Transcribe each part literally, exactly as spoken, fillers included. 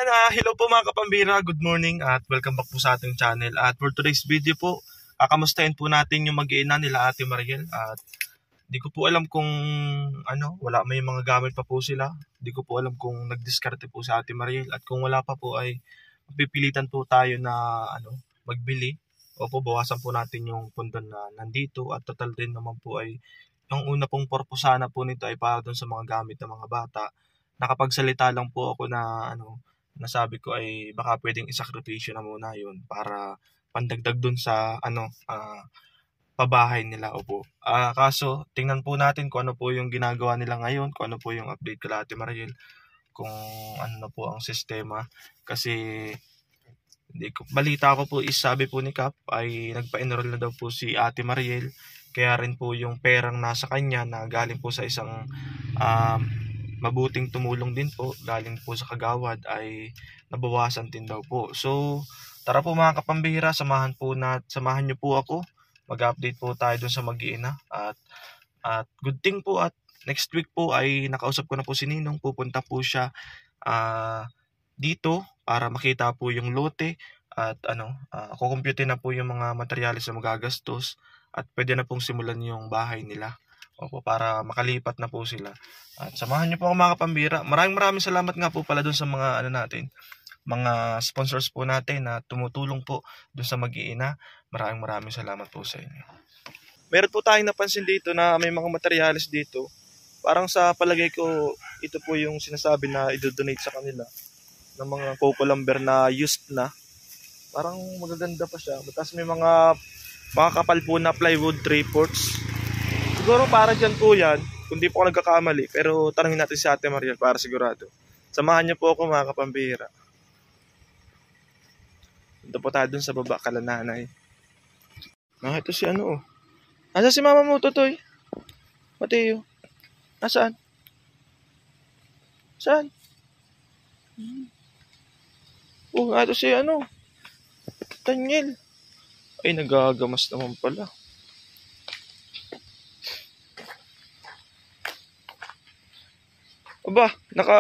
Ayan, uh, hello po mga kapambira, good morning at welcome back po sa ating channel. At for today's video po, kakamustahin po natin yung mag-iina nila Ate Mariel. At di ko po alam kung ano, wala may mga gamit pa po sila. Di ko po alam kung nagdiskarte po sa Ate Mariel. At kung wala pa po ay pipilitan po tayo na ano, magbili. O po, bawasan po natin yung pundon na nandito. At total din naman po ay yung una pong purpose sana po nito ay para dun sa mga gamit ng mga bata. Nakapagsalita lang po ako na ano, nasabi ko ay baka pwedeng isakripisyo na muna yun para pandagdag dun sa ano, uh, pabahay nila. Opo. Uh, kaso, tingnan po natin kung ano po yung ginagawa nila ngayon, kung ano po yung update kala Ate Mariel, kung ano na po ang sistema. Kasi, hindi ko, balita ko po is sabi po ni Cap ay nagpa-enroll na daw po si Ate Mariel. Kaya rin po yung perang nasa kanya na galing po sa isang um, mabuting tumulong din po, galing po sa Kagawad ay nabawasan din daw po. So, tara po mga kapambihira, samahan po na, samahan niyo po ako. Mag-update po tayo dun sa mag-iina. At, at good thing po at next week po ay nakausap ko na po si Ninong. Pupunta po siya uh, dito para makita po yung lote at ano, uh, kukumpute na po yung mga materyales na magagastos at pwede na pong simulan yung bahay nila. Opo, para makalipat na po sila. At samahan niyo po ako mga kapambira. Maraming maraming salamat nga po pala dun sa mga ano natin, mga sponsors po natin na tumutulong po dun sa mag-iina. Maraming maraming salamat po sa inyo. Meron po tayong napansin dito na may mga materyales dito. Parang sa palagay ko, ito po yung sinasabi na i-donate sa kanila ng mga coco lumber na used na. Parang magaganda pa siya. Tapos may mga makakapal po na plywood three-fourths. Siguro para dyan po yan, kung di po ako nagkakamali. Pero tanongin natin si Ate Mariel para sigurado. Samahan niyo po ako mga kapambira. Ito po tayo dun sa baba, kala nanay. Ah, ito si ano oh. Asa si mama mo, Totoy? Mateo. Nasaan? Saan? Oh, ito si ano. Daniel. Ay, nagagamas naman pala. Aba, naka...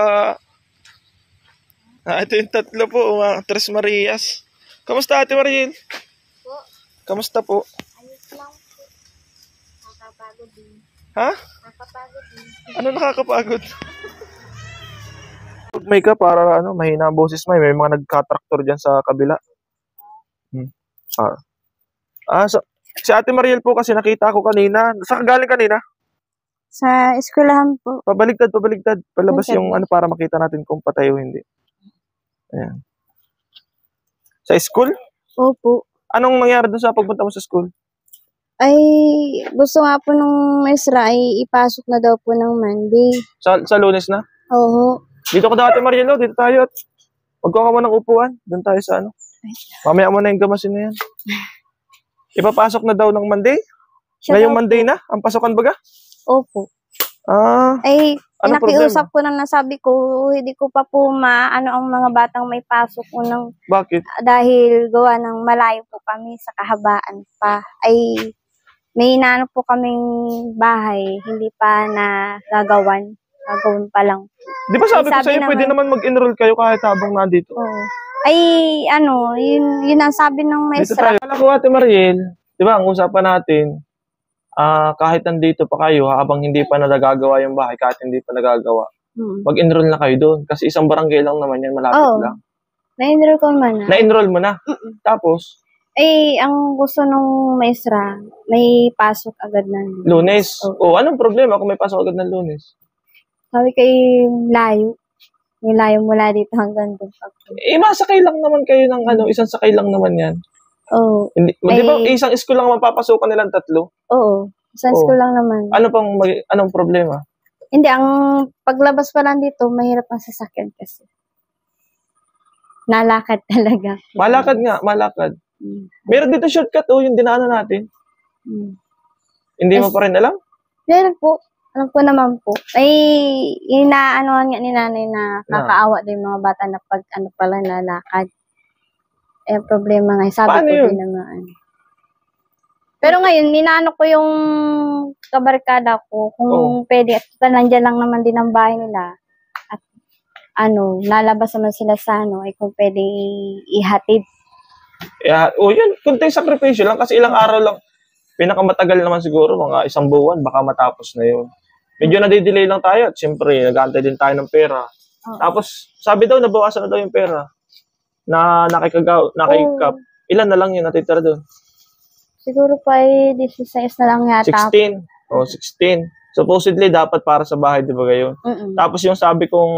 Ah, ito yung tatlo po, mga Tres Marias. Kamusta Ate Mariel? Po. Kamusta po? Ayos lang po. Nakakapagod din. Ha? Nakakapagod din. Ano nakakapagod? May ka para ano, mahina ang boses mo. May mga nagka-tractor dyan sa kabila. Hmm. Ah. Ah, so, si Ate Mariel po kasi nakita ko kanina. Saan ka galing kanina? Sa eskwelahan po. Pabaligtad, pabaligtad. Palabas Okay. yung ano para makita natin kung patay o hindi. Ayan. Sa school? Opo. Anong nangyari doon sa pagpunta mo sa school? Ay, gusto nga po nung maestra ay ipasok na daw po ng Monday. Sa, sa Lunes na? Oo. Dito ko dati Marielo, dito tayo. Magkuha ka mo ng upuan. Doon tayo sa ano. Mamaya mo na yung gamasin na yan. Ipapasok na daw ng Monday? Siya Ngayong daw Monday po. na? Ang pasokan baga? Opo. Ah, Ay, anong nakiusap problema? ko na nasabi ko, hindi ko pa po maano ang mga batang may pasok unang Bakit? dahil gawa ng malayo po kami sa kahabaan pa. Ay, may inaano po kaming bahay, hindi pa na gagawan. Gagawin pa lang. Di ba sabi, Ay, ko sabi sa'yo, pwede naman- naman mag-enroll kayo kahit habang nandito? Oo. Ay, ano, yun, yun ang sabi ng Dito maestra. tayo. Kala ko Ate Mariel, di ba, ang usapan natin, ah kahit nandito pa kayo, habang hindi pa nagagawa yung bahay, kahit hindi pa nagagawa, Hmm. mag-enroll na kayo doon. Kasi isang barangay lang naman yan, malapit Oo. lang. Na-enroll ko man na. Na-enroll mo na. Tapos, Eh, ang gusto nung maestra, may pasok agad na. Lunes. O, Oo. anong problema kung may pasok agad ng Lunes? Sabi kay layo. May layo mula dito hanggang doon. Eh, masakay lang naman kayo ng ano, isang sakay lang naman yan. Oo. Hindi, di ba, Ay- isang school lang mapapasukan nilang tatlo? Oo. Sa Oo. school lang naman. Ano pang, mag- anong problema? Hindi, ang paglabas pa lang dito, mahirap ang sasakyan kasi. Nalakad talaga. Malakad nga, malakad. Mm. Meron dito shortcut, oh, yung dinaanan natin. Mm. Hindi mo Yes. pa rin alam? Meron po. Alam ko naman po. Ay, inaanoan nga ni nanay na kakaawa din mga bata na pag ano pala lalakad. Eh, problema nga. Sabi Paano ko yun? din naman. Pero ngayon, ninaano ko yung kabarkada ko kung Oo. pwede. At nandiyan lang naman din ang bahay nila. At ano, nalabas naman sila sa ano, ay kung pwedeng i- ihatid. Yeah, o yun, kunting sakripisyo lang kasi ilang araw lang. Pinakamatagal naman siguro, mga isang buwan, baka matapos na yun. Medyo nadidelay lang tayo at siyempre, nag-aantay din tayo ng pera. Oo. Tapos, sabi daw, nabawasan na daw yung pera na nakikagaw, nakikap. Ilan na lang yun natitira doon? Siguro pa ay sixteen na lang yata. sixteen. O, sixteen. Supposedly, dapat para sa bahay, di ba gayon? Mm-mm. Tapos yung sabi kong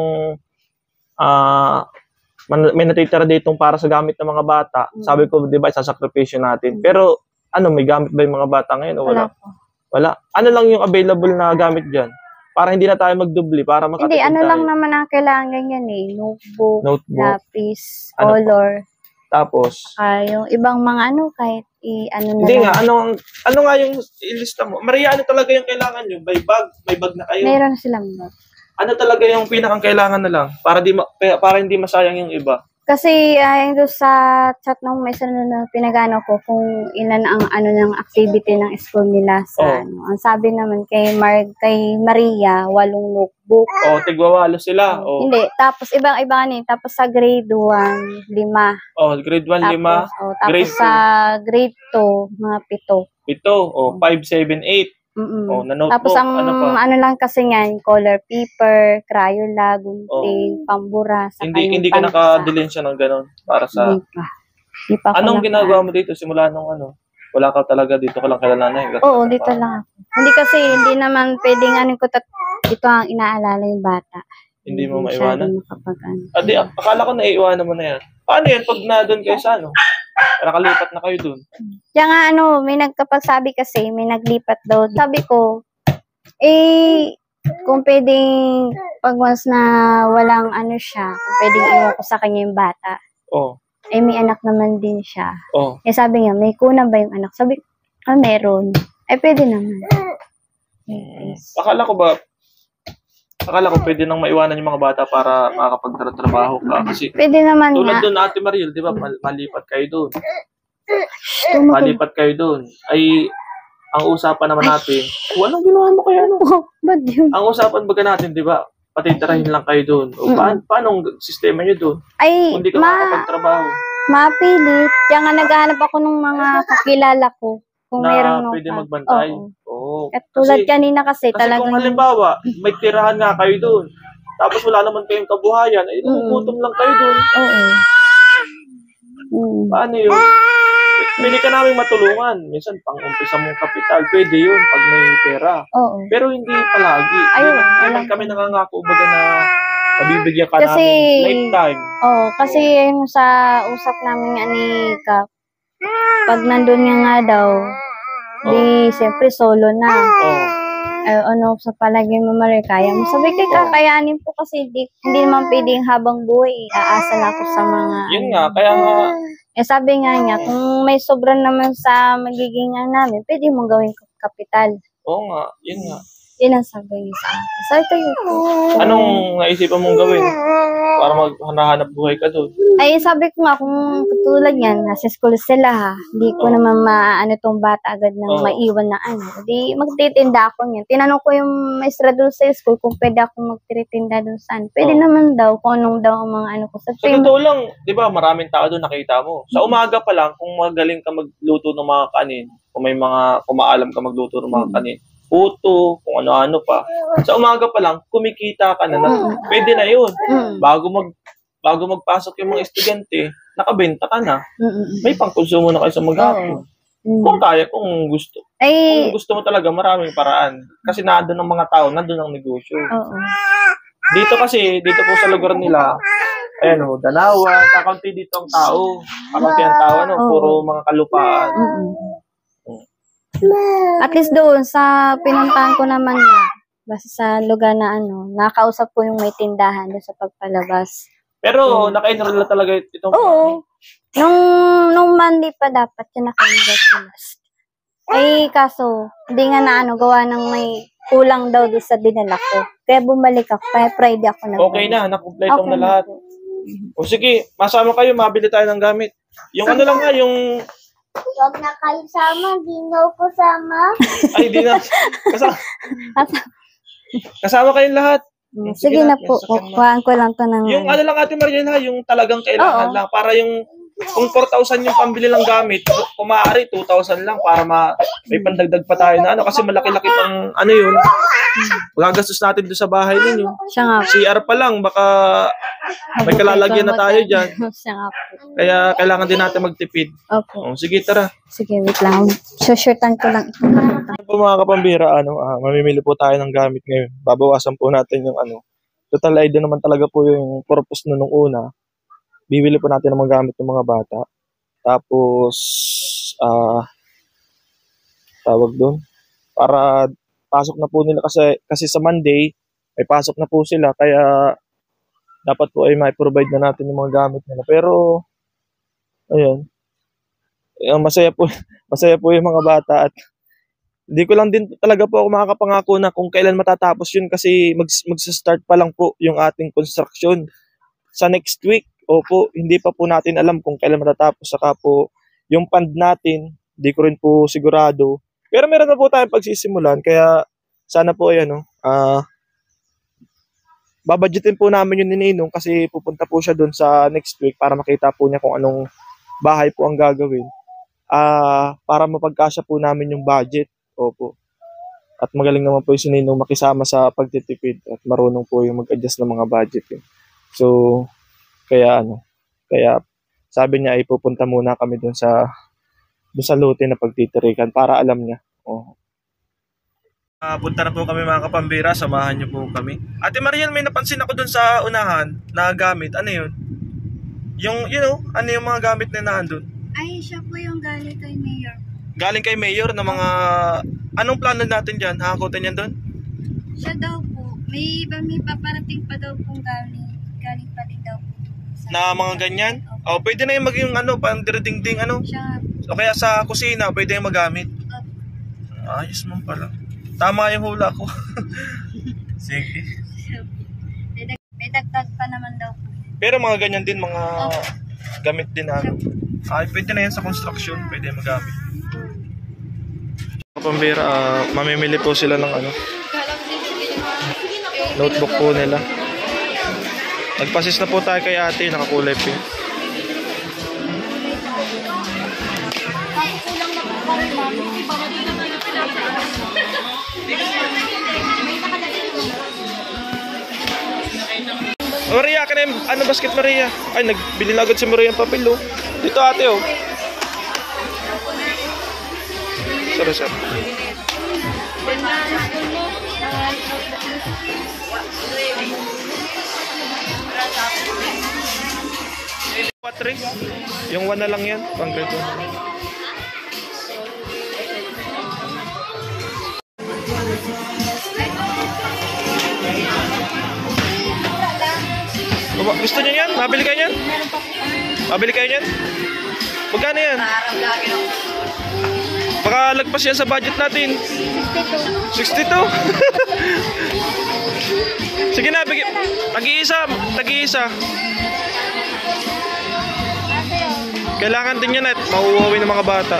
ah man- may natitira ditong para sa gamit ng mga bata. Mm. Sabi ko, di ba, isasakripisyo natin. Mm. Pero, ano, may gamit ba yung mga bata ngayon o Wala wala? po. Wala. Ano lang yung available na gamit dyan? Para hindi na tayo magdubli, para makatipid Hindi, ano tayo. lang naman ang kailangan yan eh. Notebook, Notebook. lapis, Ano pa? color. Tapos, Ah, yung ibang mga ano, kahit i ano na hindi lang. nga, ano, ang- ano nga yung ilista mo? Maria, ano talaga yung kailangan nyo? May bag? May bag na kayo? Meron silang bag. Ano talaga yung pinakang kailangan na lang? Para, di ma- kaya- para hindi masayang yung iba. Kasi ayon doon sa chat nung may sunod na pinagano ko kung ilan ang ano ng activity ng school nila sa Oh. ano. Ang sabi naman kay Mar kay Maria, walong notebook. O, tigwawalo sila. O, Hindi, tapos ibang-iba ni, tapos sa grade one, lima. o grade one, Tapos, lima. oh, tapos grade sa grade two, mga pito. Ito, o, five, seven, eight. Mm-mm. Oh, na notebook, Tapos ang ano ano, pa? lang kasi niyan, color paper, Crayola, gunting, pambura, saka Oh. Hindi yung hindi ka pansa. nakadilin siya ng ganun para sa... Hindi pa. Hindi pa ako Anong naka- ginagawa mo dito simula nung ano? Wala ka talaga dito ka lang kay nanay. Oo, dito lang ako. Hindi kasi, hindi naman pwedeng ano ko, tat- ito ang inaalala yung bata. Hindi mo siya maiwanan? din makapag ano. Adi, akala ko naiiwanan mo na yan. Paano yan pag na doon kayo sa ano? Nakalipat na kayo doon. Kaya nga ano, may nagkapagsabi kasi, may naglipat daw. Sabi ko, eh, kung pwedeng, pag once na walang ano siya, kung pwedeng iwan ko sa kanya yung bata, Oh, eh may anak naman din siya. oh. Eh sabi niya, may kuna ba yung anak? Sabi, ah, meron. Eh, pwede naman. Yes. Akala ko ba, akala ko pwede nang maiwanan yung mga bata para makakapagtrabaho ka. Kasi Pwede naman tulad nga. doon, Ate Mariel, di ba, mal- malipat kayo doon. Tumutulog. Malipat kayo doon. Ay, ang usapan naman natin, oh, anong ginawa mo kaya ano? Oh, ba't yun? Ang usapan baga natin, di ba, patitirahin lang kayo doon. O Mm. paano, paano ang sistema nyo doon? Ay, Kung di ka ma, makakapagtrabaho, mapilit. Kaya nga naghahanap ako ng mga kakilala ko. Kung na meron no pwede pa. magbantay. Oo. Oo. At tulad Kasi- kanina kasi, Kasi talagang... kung halimbawa, may tirahan nga kayo doon, tapos wala naman kayong kabuhayan, ay Mm. magugutom lang kayo doon. Oo. Mm. Paano yun? Pwede ka namin matulungan. Minsan, pang-umpisa mong kapital, pwede yun pag may pera. Oo. Pero hindi palagi. Ayun, Hindi naman alam kami ko. nangangako baga na mabibigyan ka Kasi- namin lifetime. Oo, kasi yung sa usap namin nga ni Kap, pag nandun nga nga daw, di siyempre solo na. Oh. Eh, ano sa palagay mo, Marie, kaya mo? Sabi ko, kakayanin po kasi di, hindi naman pwedeng habang buhay, aasa na ako sa mga... Yun nga, kaya nga, Eh, sabi nga niya, kung may sobra naman sa magiging ano namin, pwede mong gawin kapital. oo nga, yun nga. Yun ang sabi niya sa akin. Sabi ko yun. Anong naisipan mong gawin para maghanap buhay ka doon? Ay, sabi ko nga, kung katulad yan, nasa school sila ha, hindi ko Oh. naman maano tong bata agad nang Oh. maiwan na ano. Di, magtitinda ako niyan. Tinanong ko yung maestra doon sa school kung pwede ako magtitinda doon saan. Pwede Oh. naman daw kung anong daw ang mga ano ko. Sa Sa totoo lang, di ba, maraming tao doon nakita mo. Sa umaga pa lang, kung magaling ka magluto ng mga kanin, kung may mga, kung maalam ka magluto ng mga kanin, puto, kung ano-ano pa. Sa umaga pa lang, kumikita ka na, na pwede na yun. Mm. Bago mag bago magpasok yung mga estudyante, nakabenta ka na. Mm-mm. May pangkonsumo na kayo sa maghapon. Mm. Kung kaya, kung gusto. Ay, Kung gusto mo talaga, maraming paraan. Kasi nandun ng mga tao, nandun ang negosyo. oo. Dito kasi, dito po sa lugar nila, ayan o, Dalawa, kakaunti dito ang tao. Kakaunti ang tao, ano, Oo. puro mga kalupaan. Mm-mm. At least doon sa pinuntahan ko naman nga, basta sa lugar na ano, nakausap ko yung may tindahan doon sa pagpalabas. Pero, naka-enroll na talaga itong Oo. Nung, nung Monday pa dapat yung naka-enroll sa last. Ay, kaso, hindi nga na ano, gawa ng may kulang daw doon sa dinala ko. Kaya bumalik ako, kaya Friday ako na. Okay na, nakumpleto Okay na lahat. po. O sige, masama kayo, mabili tayo ng gamit. Yung ano lang nga, yung, Huwag na kayo sama, di na po sama. ay, di na, kasama, kasama kayong lahat. Mm, Sige na po. sakyan mo. Kuhaan ko lang to ng... Yung ano lang Ate Mariel ha, yung talagang kailangan Oo. lang. Para yung, kung four thousand yung pambili lang gamit, kung maaari, two thousand lang para ma, may pandagdag pa tayo na ano. Kasi malaki-laki pang ano yun. Gagastos natin doon sa bahay ninyo. Siya nga po. C R pa lang, baka may kalalagyan na tayo dyan. Siya nga po. Kaya kailangan din natin magtipid. Opo. O, sige, tara. Sige, wait lang. Sushirtan ko lang ito. Ano po mga kapambira, ano, ah, mamimili po tayo ng gamit ngayon. Babawasan po natin yung ano. Total idea naman talaga po yung purpose na nung una. Bibili po natin ng mga gamit ng mga bata. Tapos, ah, tawag doon. Para pasok na po nila kasi, kasi sa Monday, may pasok na po sila. Kaya, dapat po ay mai-provide na natin yung mga gamit nila. Pero, ayun. Ayun, masaya po, masaya po yung mga bata at hindi ko lang din talaga po ako makakapangako na kung kailan matatapos yun kasi mag, magsa-start pa lang po yung ating construction sa next week. Opo, hindi pa po natin alam kung kailan matatapos. Saka po, yung fund natin, hindi ko rin po sigurado. Pero meron na po tayong pagsisimulan, kaya sana po ay ano, ah, babudgetin po namin yung nininong kasi pupunta po siya doon sa next week para makita po niya kung anong bahay po ang gagawin. Ah, para mapagkasya po namin yung budget. Opo. At magaling naman po yung si Ninong makisama sa pagtitipid at marunong po yung mag-adjust ng mga budget. Eh. So, kaya ano, kaya sabi niya ay pupunta muna kami dun sa dun sa lote na pagtitirikan para alam niya. Oh. Uh, punta na po kami mga kapambira, samahan niyo po kami. Ate Marian, may napansin ako dun sa unahan na gamit. Ano yun? Yung, you know, ano yung mga gamit na nandun? Ay, siya po yung galing kay Mayor. Galing kay Mayor na mga... Anong plano natin dyan? Hakakutin yan doon? Siya daw po. May, may paparating pa daw pong galing. Galing pa din daw po. Na mga ganyan? O, oh, pwede na yung maging ano, pandiritingding ano? Siya. O kaya sa kusina, pwede yung magamit. Oh. Ayos mo pala. Tama yung hula ko. Sige. May, dag may dagdag pa naman daw po. Pero mga ganyan din, mga oh. gamit din na ano. Ay, pwede na yan sa construction. Pwede magamit. Kapambira, uh, mamimili po sila ng ano, notebook po nila. Nagpasis na po tayo kay ate, nakakulay po. Maria, ka na yung, ano basket Maria? Ay, nagbili na agad si Maria ng papel oh. Dito ate oh. Sorry, sir. Patri, yung one na lang yan, pang grade one. Gusto niyo yan? Mabili kayo yan? Mabili kayo yan? Magkano yan? Baka lagpas yan sa budget natin. sixty-two. Sige na, bigyan. Tag-iisa, tag-iisa. Kailangan din yan at mauuwi ng mga bata.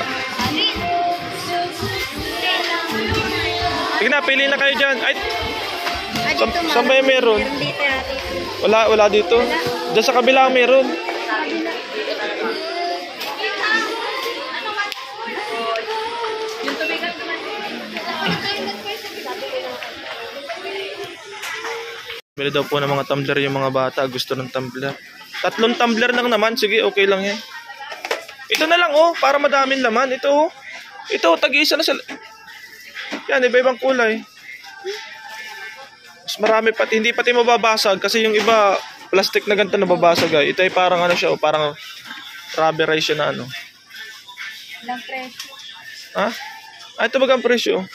Sige na, pili na kayo dyan. Ay, sa, saan ba yung meron? Wala, wala dito. Diyan sa kabila meron. Bili daw po ng mga tumbler yung mga bata. Gusto ng tumbler. Tatlong tumbler lang naman. Sige, okay lang yan. Ito na lang oh. Para madaming laman. Ito oh. Ito, tag-iisa na sila. Yan, iba-ibang kulay. Mas marami pati. Hindi pati mababasag. Kasi yung iba, plastic na ganito nababasag. Ay. Ito ay parang ano siya oh. Parang rubberized siya na ano. Ilang presyo? Ha? Ah, ito bagang presyo.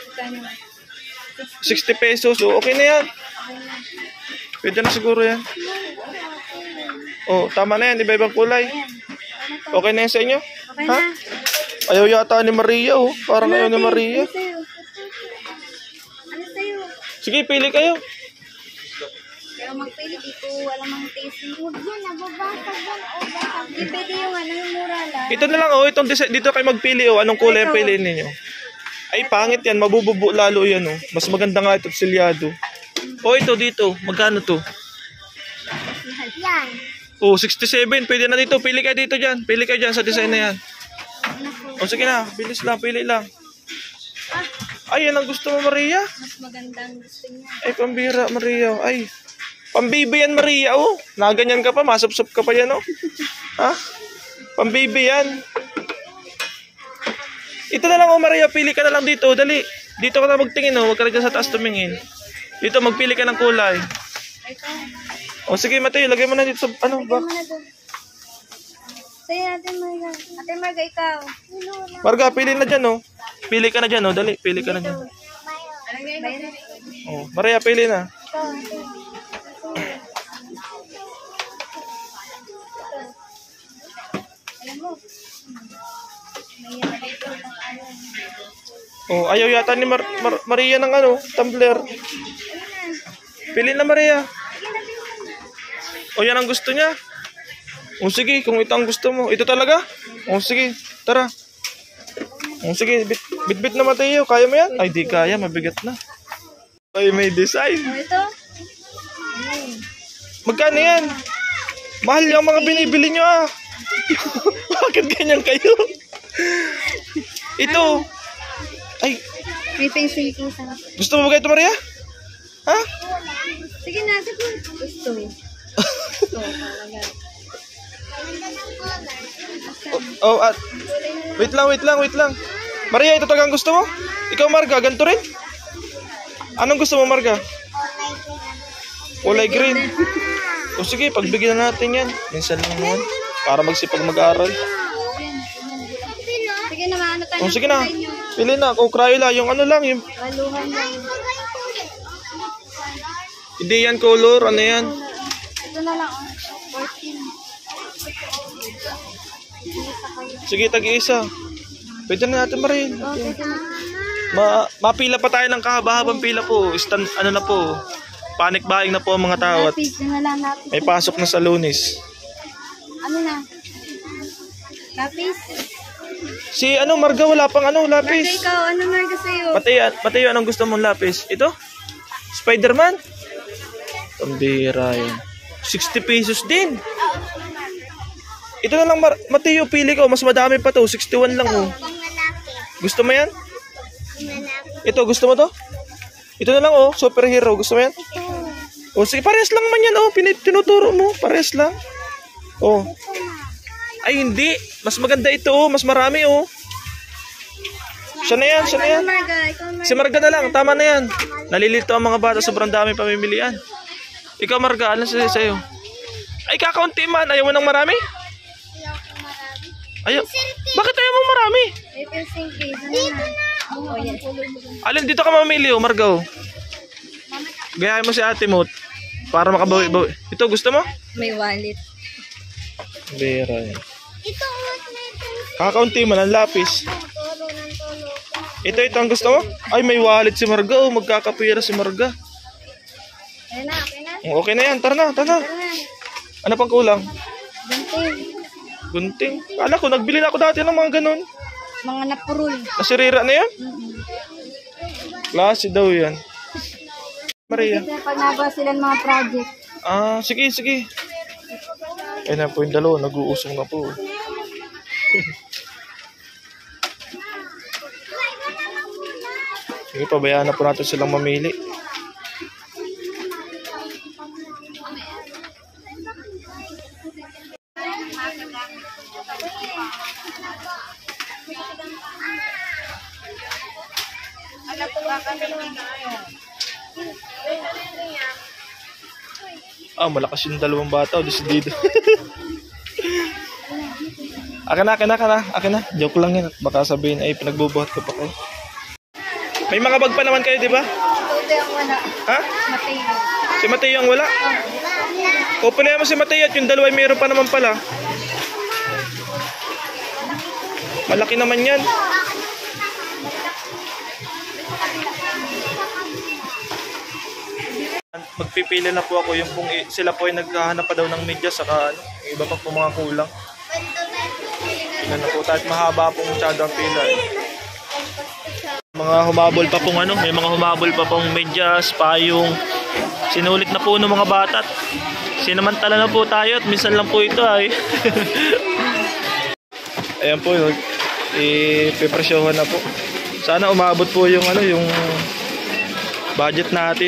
sixty pesos. So, okay na yan. Pwede na siguro yan. Oh, tama na yan. Iba-ibang kulay. Okay na yan sa inyo? Okay ha? Na. Ayaw yata ni Maria oh. Parang ayaw ni Maria. Ano sa'yo? Sige, pili kayo. Pero magpili dito. Walang mga taste. Huwag yan, nababasag yan. O, basag. Hindi pwede yung ano, yung mura lang. Ito na lang oh. Itong dito kayo magpili oh. Anong kulay ang piliin ninyo? Ay, pangit yan. Mabububo lalo yan oh. Mas maganda nga ito silyado. O ito dito, magkano to? Yan. Oh, sixty-seven. Pwede na dito. Pili kayo dito dyan. Pili kayo dyan sa design na yan. O sige na, bilis lang, pili lang. Ay, yan ang gusto mo, Maria. Mas magandang gusto niya. Ay, pambira, Maria. Ay, pambibi yan, Maria. Oh, naganyan ka pa, masupsup ka pa yan, oh. Ha? Pambibi yan. Ito na lang, oh, Maria. Pili ka na lang dito. Dali. Dito ka na magtingin, oh. Huwag ka na dyan sa taas tumingin. Dito, magpili ka ng kulay. O, sige, Mateo. Lagay mo na dito sa, ano, ba? Sa'yo natin, Marga. Ate Marga, ikaw. Marga, pili na dyan, oh. Pili ka na dyan, oh. Dali, pili ka na dyan. Bayran. Oh, Maria, pili na. Alam mo, may ito ng ano. Oh, ayaw yata ni Mar- Mar- Maria ng ano, tumbler. Pili na, Maria. O, yan ang gusto niya. O, sige, kung ito ang gusto mo. Ito talaga? O, sige, tara. O, sige, bit, bit-bit na, Mateo. Kaya mo yan? Ay, di kaya, mabigat na. Ay, may design. O, ito? Magkano yan? Mahal yung mga binibili nyo, ah. Bakit ganyan kayo? Ito. Ay, May pencil ko sa... gusto mo ba ito, Maria? Ha? Sige na, sige. Gusto. Gusto, talaga. Oh, at wait lang, wait lang, wait lang. Maria, ito talagang gusto mo? Ikaw, Marga, ganito rin? Anong gusto mo, Marga? Kulay green. O sige, pagbigyan na natin yan. Minsan lang yan. Para magsipag mag-aaral. Sige na, maano tayo. O sige na. Pili na. O Crayola, yung ano lang. Yung... Waluhan lang. Hindi yan color. Ano yan? Ito na lang, oh. fourteen. Sige, tag-iisa. Pwede na natin, Maria. Okay, Ma mapila pa tayo ng kahaba-habang pila po. Stand, ano na po. Panic buying na po ang mga tao at lapis na lang lapis. may pasok na sa Lunes. Ano na? Lapis? Si ano, Marga, wala pang ano, Marga, lapis. ikaw, ano Marga sa'yo? Mateo, Mateo, anong gusto mong lapis? Ito? Spider-Man? Pambira yun. sixty pesos din. Ito na lang, Mar Mateo, pili ko. Mas madami pa to. sixty-one lang, oh. Gusto mo yan? Ito, gusto mo to? Ito na lang, oh. Superhero. Gusto mo yan? Oh, sige, pares lang man yan, oh. Pinit tinuturo mo. Pares lang. Oh. Ay, hindi. Mas maganda ito, oh. Mas marami, oh. Siya na yan, siya na yan. Marga, ikaw Marga. Si Marga na lang, tama na yan. Nalilito ang mga bata, sobrang dami pamimilian. Ikaw, Marga, alam sa'yo sa'yo. Ay, kakaunti man. Ayaw mo ng marami? Ayaw. Bakit ayaw mo marami? May pencil case. Ano na? Oh, yan. Alin, dito ka mamili, oh, Marga, oh. Gayahin mo si ate mo para makabawi-bawi. Ito, gusto mo? May wallet. Bera yan. Ito, what na ito? Kakaunti man ang lapis. Tolo ng tolo. Ito, ito ang gusto mo? Ay, may wallet si Marga, oh. Magkakapira si Marga. Ayan na, okay na? Oh, okay na yan, tara na, tara na. Tara na. Ano pang kulang? Ganting. Gunting. Kala ko, nagbili na ako dati ng mga ganun. Mga napurul. Nasirira na yan? Klase daw yan. Maria. Pag nagawa sila ng mga project. Ah, sige, sige. Ayun na po yung dalawa, nag-uusong na po. Sige, pabayaan na po natin silang mamili. Ah, malakas yung dalawang bata. O, desidido. Akin na, akin na, akin na, akin na. Joke lang yan. Baka sabihin, ay, pinagbubuhat ko pa kayo. May mga bag pa naman kayo, di ba? Ito yung wala. Ha? Mateo. Si Mateo ang wala? Open na mo si Mateo at yung dalawa ay mayroon pa naman pala. Malaki naman yan. Magpipili na po ako yung kung sila po ay naghahanap pa daw ng medyas saka ano, yung iba pa po mga kulang. Tignan na po tayo at mahaba po masyado ang pila. Eh. Mga humabol pa pong ano, may mga humabol pa pong medyas, payong, Sinulit na po ng mga bata. At sinamantala na po tayo at minsan lang po ito ay. Ayan po yun. I-prepresyohan na po. Sana umabot po yung ano, yung budget natin.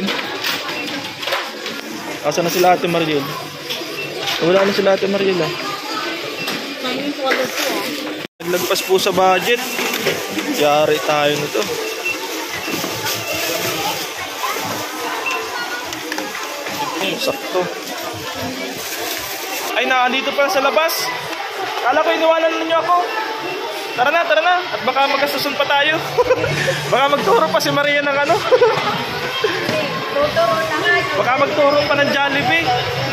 Asa na sila Ate Mariel? Wala na sila Ate Mariel ah. Naglagpas po sa budget. Yari tayo nito. Sakto. Ay, nakandito pa sa labas. Kala ko iniwanan ninyo ako. Tara na, tara na. At baka magkasusun pa tayo. Baka magturo pa si Maria ng ano. Baka magturo pa ng Jollibee.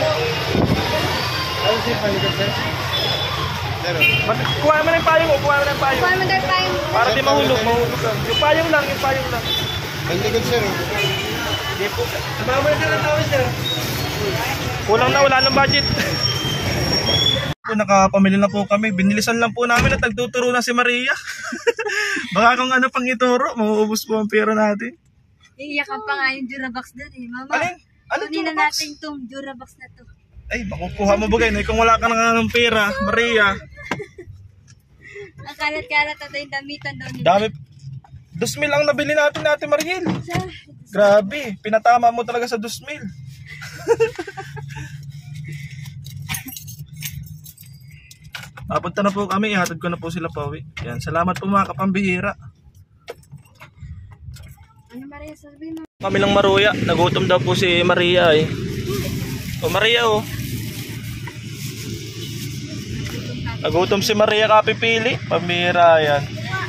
Kuha mo na yung payong mo. Kuha mo na yung payong. Kuha mo tayo payong. Para di mahulog. Mahulog lang. Yung payong lang. Yung payong lang. Malikot sir. Hindi po. Sabahan mo na sir ang tawid sir. Kulang na. Wala ng budget. Nakapamili na po kami. Binilisan lang po namin at nagtuturo na si Maria. Baka kung ano pang ituro, mauubos po ang pera natin. Iiyakan pa nga yung Durabox doon eh. Mama, Alin? Alin kunin na Durabox? natin itong Durabox na to. Ay, makukuha mo bagay na kung wala ka na ng pera, Maria. Ang kalat-kalat na yung damitan doon. Dami. Dos mil ang nabili natin Ate Mariel. Grabe, pinatama mo talaga sa dos mil. Papunta na po kami, ihatid ko na po sila pauwi. Yan, salamat po mga kapambihira. Ano Maria, sabihin mo? Kami lang Maruya, nagutom daw po si Maria eh. O Maria oh. Nagutom si Maria kapipili, pambihira yan.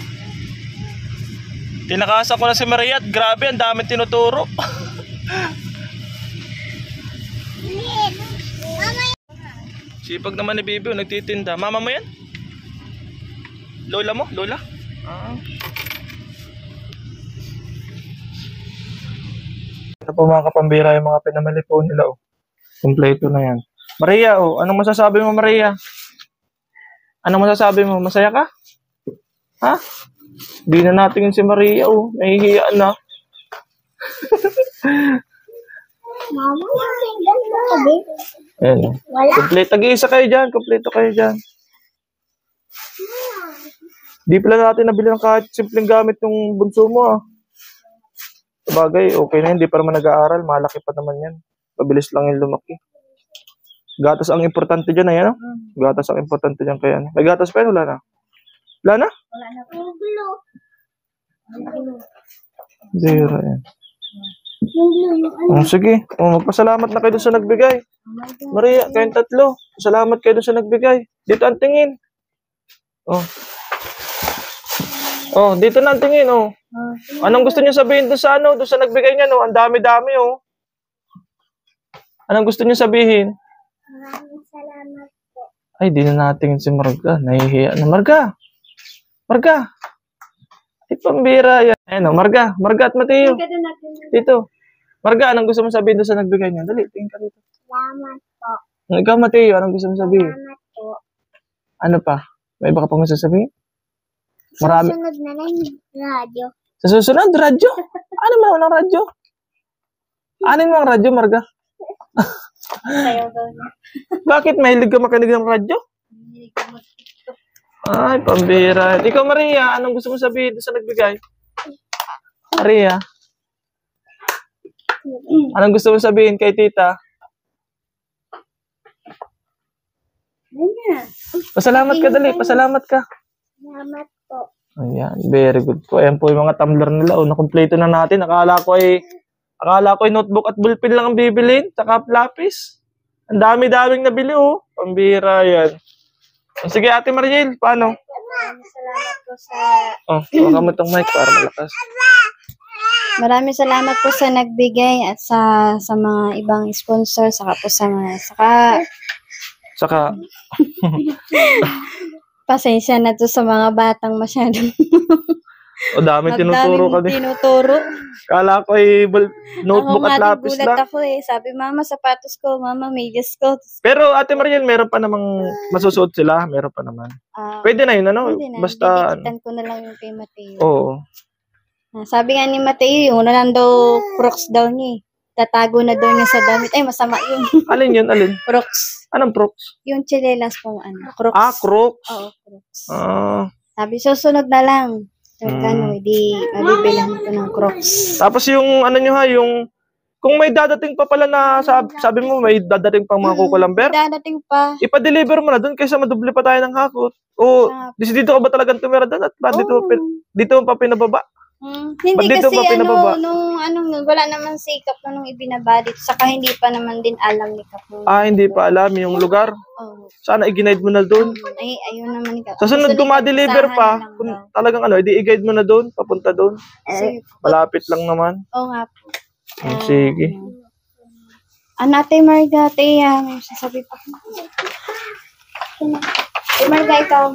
Tinakasan ko na si Maria at grabe, ang dami tinuturo. Sipag naman ni Bibi, nagtitinda. Mama mo yan? Lola mo? Lola? Ah. Ito po mga kapambira yung mga pinamili po nila. Oh. Kompleto na yan. Maria, oh, anong masasabi mo Maria? Anong masasabi mo? Masaya ka? Ha? Di na natin yun si Maria. Oh. Nahihiyaan na. Mama, masinggan mo kami. Ayan. Oh. Kompleto. Tag-iisa kayo dyan. Kompleto kayo dyan. Di pala natin nabili ng kahit simpleng gamit ng bunso mo. Ah. Sabagay, okay na yun. Di pa naman nag-aaral. Malaki pa naman yan. Pabilis lang yung lumaki. Gatas ang importante dyan. Ayan. Oh. Gatas ang importante dyan kaya. May gatas pa yun? Wala na? Wala na? Wala na po. Gulo. Zero yan. Yung gulo, yung ano. Oh, sige. Oh, magpasalamat na kayo doon sa nagbigay. Maria, kayong tatlo. Salamat kayo doon sa nagbigay. Dito ang tingin. Oh. Oh, dito na ang tingin, oh. Anong gusto niyo sabihin doon sa ano, doon sa nagbigay niya, no? Ang dami-dami, oh. Anong gusto niyo sabihin? Maraming salamat po. Ay, di na natin si Marga. Nahihiya na. Marga! Marga! Ay, pambira yan. Ayan, oh, Marga. Marga at Mateo. Ganda natin. Dito. Marga, anong gusto mo sabihin doon sa nagbigay niya? Dali, tingin ka dito. Salamat po. Ikaw, Mateo, anong gusto mo sabihin? Salamat po. Ano pa? May iba ka pang sasabihin? Marami. Susunod na lang yung radyo. Sa susunod, radyo? Ano mo ng radyo? Anin mo ang radyo, Marga? Sayaw daw niya. Bakit? Mahilig ka makinig ng radyo? Hindi ko mag-tiktok. Ay, pambira. Ikaw, Maria, anong gusto mo sabihin doon sa nagbigay? Maria, anong gusto mo sabihin kay tita? Ayan. Pasalamat ka, dali. Pasalamat ka. Salamat po. Ayan, very good po. Ayan po yung mga tumbler nila. O, nakompleto na natin. Akala ko ay, akala ko ay notebook at ballpen lang ang bibilin. Tsaka lapis. Ang dami-daming nabili, oh. Pambira yan. O, sige, Ate Mariel, paano? Maraming salamat po sa... Oh, baka mo itong mic para malakas. Maraming salamat po sa nagbigay at sa sa mga ibang sponsor, saka po sa mga, saka Saka, pasensya na to sa mga batang masyadong o dami tinuturo ka magdaming din. tinuturo. Kala ko ay bal- notebook Ako at nga din lapis gulat lang. ako eh. Sabi, mama, sapatos ko, mama, medyas ko. Pero Ate Mariel, meron pa namang masusuot sila. Meron pa naman. Ah, Pwede na yun, ano? pwede na. Basta, Didikitan ko na lang yung kay Mateo. oo. Ah, sabi nga ni Mateo, yung na lang daw crooks daw niya eh. tatago na doon niya sa damit. Ay, masama yun. Alin yun, alin? Crocs. Anong Crocs? Yung chinelas pong ano, Crocs. Ah, Crocs. Oo, Crocs. Ah, Sabi, susunod na lang. So, Mm. ano, hindi mabibilang ko ng Crocs. tapos yung ano nyo ha, yung kung may dadating pa pala na sabi, sabi mo may dadating pang mga kukulamber, Dadating pa. ipa-deliver mo na doon kaysa madoble pa tayo ng hakot. O, Ah, dis- dito ka ba talagang tumira doon at ba dito, Oo. pin- dito mo pa pinababa? Hmm, Ba't hindi dito kasi pa pinababa? ano, nung ano, wala naman sikap na nung ibinabadit. Saka hindi pa naman din alam ni Kap. nung- Ah, hindi pa alam yung lugar. Oo. Sana i-guide mo na doon. Ay, ayun naman ni Kap. Sa sunod Gusto kung ni Kap, ma-deliver usahan pa, na lang kung daw. talagang ano, edi i-guide mo na doon, papunta doon. Sige po. Malapit lang naman. Oo nga po. Hmm, Ah, sige. Ano, Ate Marga, Ate, ah, may sasabi pa ko. Ate Marga, ikaw.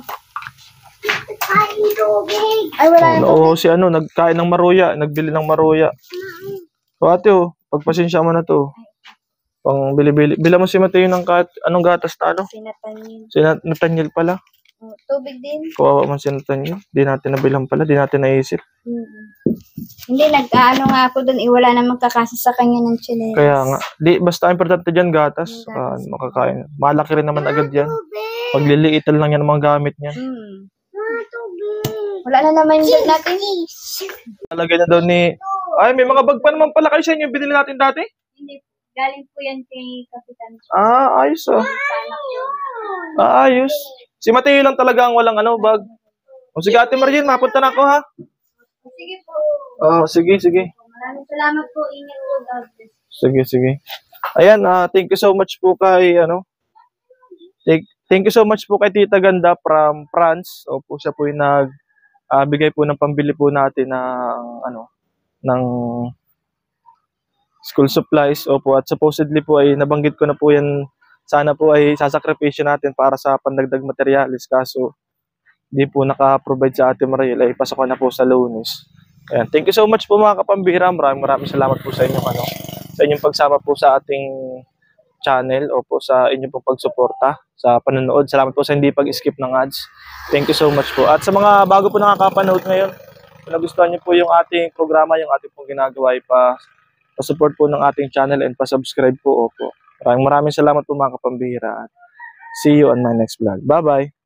Ay, wala na. Oo, si ano, nagkain ng maruya, nagbili ng maruya. So ate oh, pagpasensya mo na to. Pang bili-bili. Bila mo si Mateo ng kat, anong gatas na ano? Sinatanin. Si Nat- Nathaniel pala. Oh, tubig din. Kawawa man si Nathaniel. Di natin nabilang pala, di natin naisip. Mm. Hindi, nag-ano nga ako doon, iwala na magkakasa sa kanya ng chinelas. Kaya nga. Di, basta importante dyan, gatas. Yung Ah, gatas. makakain. Malaki rin naman agad yan. Pagliliitan lang yan ng mga gamit niya. Hmm. Wala na naman yung bag natin. Talagay na daw ni... Ay, may mga bag pa naman pala kayo sa inyo. Binili natin dati? Hindi, galing po yan kay Kapitan. Ah, ayos ah. Ah, ayos. Si Mateo lang talaga ang walang ano, bag. O sige, Ate Marian, mapunta na ako ha. Sige po. Oh, sige, sige. Maraming salamat po. Ingat po. God bless. Sige, sige. Ayan, ah, thank you so much po kay, ano, thank, thank you so much po kay Tita Ganda from France. Opo, siya po yung nag, ah, bigay po ng pambili po natin ng, ano, ng school supplies. Opo, at supposedly po ay nabanggit ko na po yan, sana po ay sasakripisyo natin para sa pandagdag materialis. Kaso, di po naka-provide sa Ate Mariel, ay pasok na po sa Lunes. Ayan, thank you so much po mga kapambihira. Maraming maraming salamat po sa inyong ano, sa inyong pagsama po sa ating channel o po sa inyong pong pagsuporta sa panonood. Salamat po sa hindi pag-skip ng ads. Thank you so much po. At sa mga bago po nakakapanood ngayon, kung nagustuhan niyo po yung ating programa, yung ating pong ginagawa, ay pa, pa-support po ng ating channel and pa-subscribe po. Opo. Maraming maraming salamat po mga kapambihira. At see you on my next vlog. Bye-bye!